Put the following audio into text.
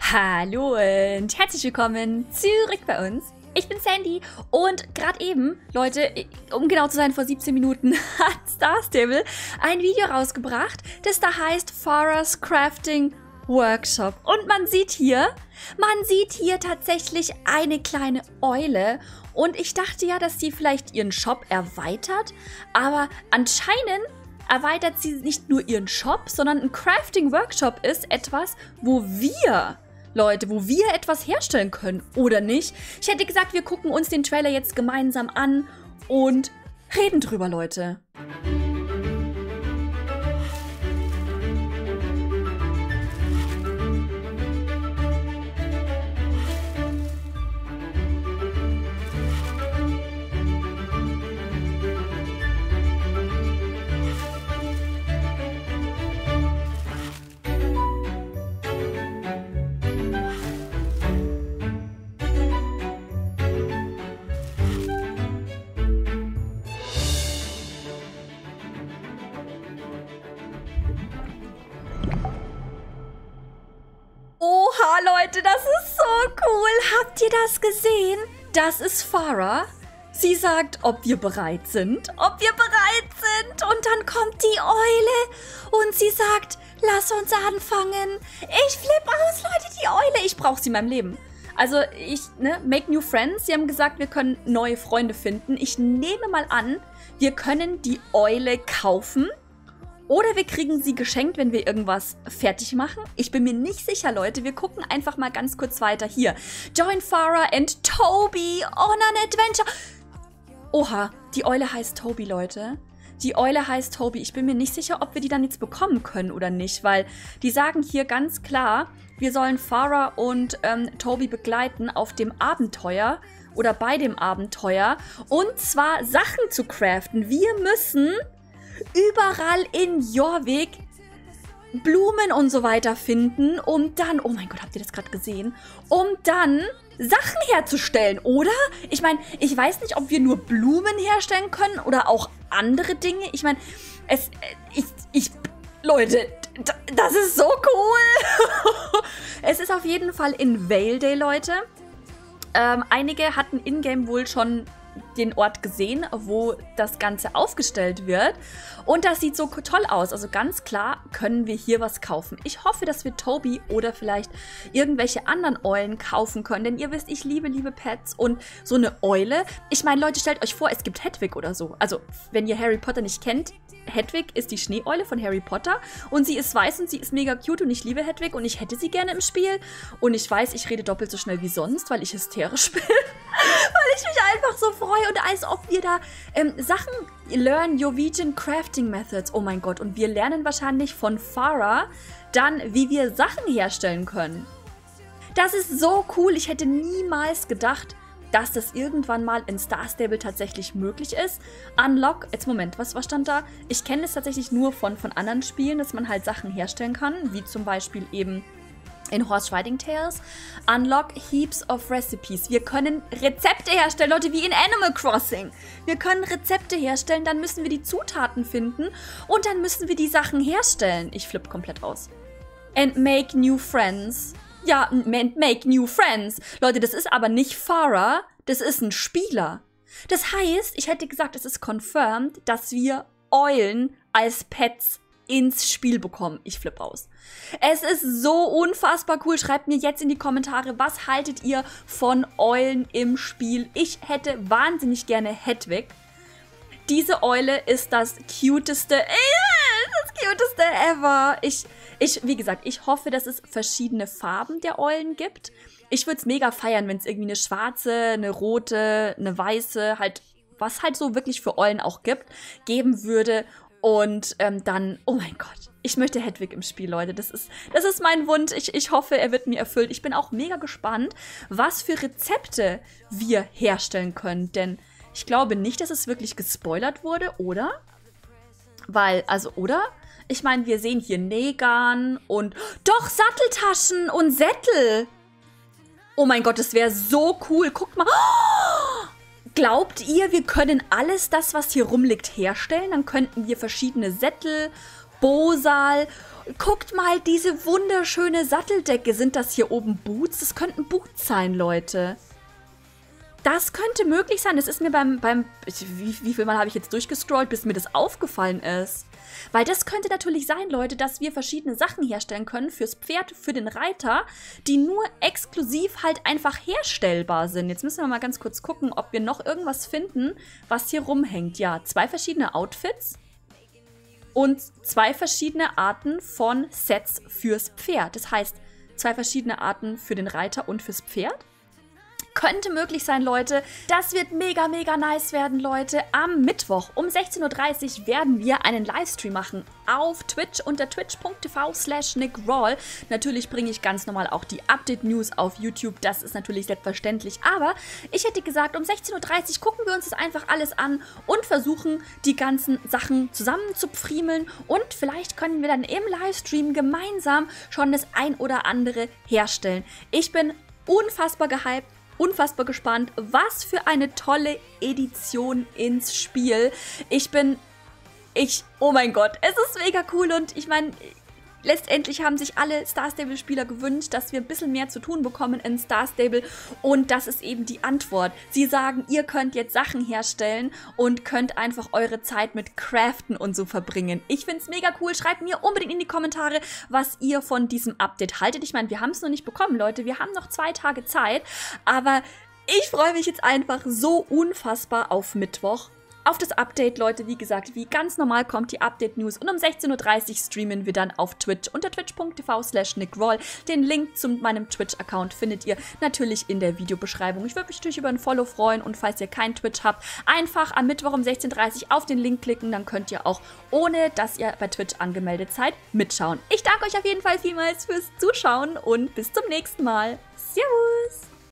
Hallo und herzlich willkommen zurück bei uns. Ich bin Sandy und gerade eben, Leute, um genau zu sein, vor 17 Minuten hat Star Stable ein Video rausgebracht, das da heißt Farah's Crafting Workshop. Und man sieht hier tatsächlich eine kleine Eule. Und ich dachte ja, dass sie vielleicht ihren Shop erweitert, aber anscheinend erweitert sie nicht nur ihren Shop, sondern ein Crafting Workshop ist etwas, wo wir etwas herstellen können, oder nicht? Ich hätte gesagt, wir gucken uns den Trailer jetzt gemeinsam an und reden drüber, Leute. Oha, Leute, das ist so cool. Habt ihr das gesehen? Das ist Farah. Sie sagt, ob wir bereit sind. Und dann kommt die Eule und sie sagt, lass uns anfangen. Ich flippe aus, Leute, die Eule. Ich brauche sie in meinem Leben. Also make new friends. Sie haben gesagt, wir können neue Freunde finden. Ich nehme mal an, wir können die Eule kaufen. Oder wir kriegen sie geschenkt, wenn wir irgendwas fertig machen. Ich bin mir nicht sicher, Leute. Wir gucken einfach mal ganz kurz weiter. Hier. Join Farah and Toby on an adventure. Oha, die Eule heißt Toby, Leute. Die Eule heißt Toby. Ich bin mir nicht sicher, ob wir die dann jetzt bekommen können oder nicht. Weil die sagen hier ganz klar, wir sollen Farah und Toby begleiten auf dem Abenteuer. Oder bei dem Abenteuer. Und zwar Sachen zu craften. Wir müssen überall in Jorvik Blumen und so weiter finden, um dann, oh mein Gott, habt ihr das gerade gesehen? Um dann Sachen herzustellen, oder? Ich meine, ich weiß nicht, ob wir nur Blumen herstellen können oder auch andere Dinge. Ich meine, Leute, das ist so cool. Es ist auf jeden Fall in Valedale, Leute. Einige hatten in-game wohl schon den Ort gesehen, wo das Ganze aufgestellt wird. Und das sieht so toll aus. Also ganz klar können wir hier was kaufen. Ich hoffe, dass wir Toby oder vielleicht irgendwelche anderen Eulen kaufen können. Denn ihr wisst, ich liebe Pets. Und so eine Eule, ich meine, Leute, stellt euch vor, es gibt Hedwig oder so. Also, wenn ihr Harry Potter nicht kennt, Hedwig ist die Schneeeule von Harry Potter und sie ist weiß und sie ist mega cute und ich liebe Hedwig und ich hätte sie gerne im Spiel. Und ich weiß, ich rede doppelt so schnell wie sonst, weil ich hysterisch bin. Weil ich mich einfach so freue und als ob wir da Sachen learn Jorvikian Crafting Methods. Oh mein Gott, und wir lernen wahrscheinlich von Farah dann, wie wir Sachen herstellen können. Das ist so cool. Ich hätte niemals gedacht, dass das irgendwann mal in Star Stable tatsächlich möglich ist. Unlock, jetzt Moment, was stand da? Ich kenne es tatsächlich nur von anderen Spielen, dass man halt Sachen herstellen kann, wie zum Beispiel eben in Horse Riding Tales. Unlock Heaps of Recipes. Wir können Rezepte herstellen, Leute, wie in Animal Crossing. Wir können Rezepte herstellen, dann müssen wir die Zutaten finden und dann müssen wir die Sachen herstellen. Ich flippe komplett aus. And make new friends. Ja, make new friends. Leute, das ist aber nicht Farah, das ist ein Spieler. Das heißt, ich hätte gesagt, es ist confirmed, dass wir Eulen als Pets ins Spiel bekommen. Ich flippe aus. Es ist so unfassbar cool. Schreibt mir jetzt in die Kommentare, was haltet ihr von Eulen im Spiel? Ich hätte wahnsinnig gerne Hedwig. Diese Eule ist das cuteste ever. Wie gesagt, ich hoffe, dass es verschiedene Farben der Eulen gibt. Ich würde es mega feiern, wenn es irgendwie eine schwarze, eine rote, eine weiße, halt, was halt so wirklich für Eulen auch geben würde. Und dann, oh mein Gott, ich möchte Hedwig im Spiel, Leute. Das ist mein Wunsch. Ich hoffe, er wird mir erfüllt. Ich bin auch mega gespannt, was für Rezepte wir herstellen können. Denn ich glaube nicht, dass es wirklich gespoilert wurde, oder? Oder? Ich meine, wir sehen hier Nähgarn und doch Satteltaschen und Sättel. Oh mein Gott, das wäre so cool. Guckt mal. Oh! Glaubt ihr, wir können alles das, was hier rumliegt, herstellen? Dann könnten wir verschiedene Sättel, Bosal. Guckt mal, diese wunderschöne Satteldecke. Sind das hier oben Boots? Das könnten Boots sein, Leute. Das könnte möglich sein. Das ist mir wie viel Mal habe ich jetzt durchgescrollt, bis mir das aufgefallen ist. Weil das könnte natürlich sein, Leute, dass wir verschiedene Sachen herstellen können fürs Pferd, für den Reiter, die nur exklusiv halt einfach herstellbar sind. Jetzt müssen wir mal ganz kurz gucken, ob wir noch irgendwas finden, was hier rumhängt. Ja, 2 verschiedene Outfits und 2 verschiedene Arten von Sets fürs Pferd. Das heißt, 2 verschiedene Arten für den Reiter und fürs Pferd. Könnte möglich sein, Leute. Das wird mega, mega nice werden, Leute. Am Mittwoch um 16:30 Uhr werden wir einen Livestream machen auf Twitch unter twitch.tv/NickRawl. Natürlich bringe ich ganz normal auch die Update-News auf YouTube. Das ist natürlich selbstverständlich. Aber ich hätte gesagt, um 16:30 Uhr gucken wir uns das einfach alles an und versuchen, die ganzen Sachen zusammen zu pfriemeln. Und vielleicht können wir dann im Livestream gemeinsam schon das ein oder andere herstellen. Ich bin unfassbar gehypt. Unfassbar gespannt, was für eine tolle Edition ins Spiel. Oh mein Gott, es ist mega cool und ich meine, letztendlich haben sich alle Star Stable-Spieler gewünscht, dass wir ein bisschen mehr zu tun bekommen in Star Stable und das ist eben die Antwort. Sie sagen, ihr könnt jetzt Sachen herstellen und könnt einfach eure Zeit mit Craften und so verbringen. Ich finde es mega cool. Schreibt mir unbedingt in die Kommentare, was ihr von diesem Update haltet. Ich meine, wir haben es noch nicht bekommen, Leute. Wir haben noch 2 Tage Zeit, aber ich freue mich jetzt einfach so unfassbar auf Mittwoch. Auf das Update, Leute, wie gesagt, wie ganz normal kommt die Update-News und um 16:30 Uhr streamen wir dann auf Twitch unter twitch.tv/NickRawl. Den Link zu meinem Twitch-Account findet ihr natürlich in der Videobeschreibung. Ich würde mich natürlich über ein Follow freuen und falls ihr kein Twitch habt, einfach am Mittwoch um 16:30 Uhr auf den Link klicken, dann könnt ihr auch, ohne dass ihr bei Twitch angemeldet seid, mitschauen. Ich danke euch auf jeden Fall vielmals fürs Zuschauen und bis zum nächsten Mal. Servus!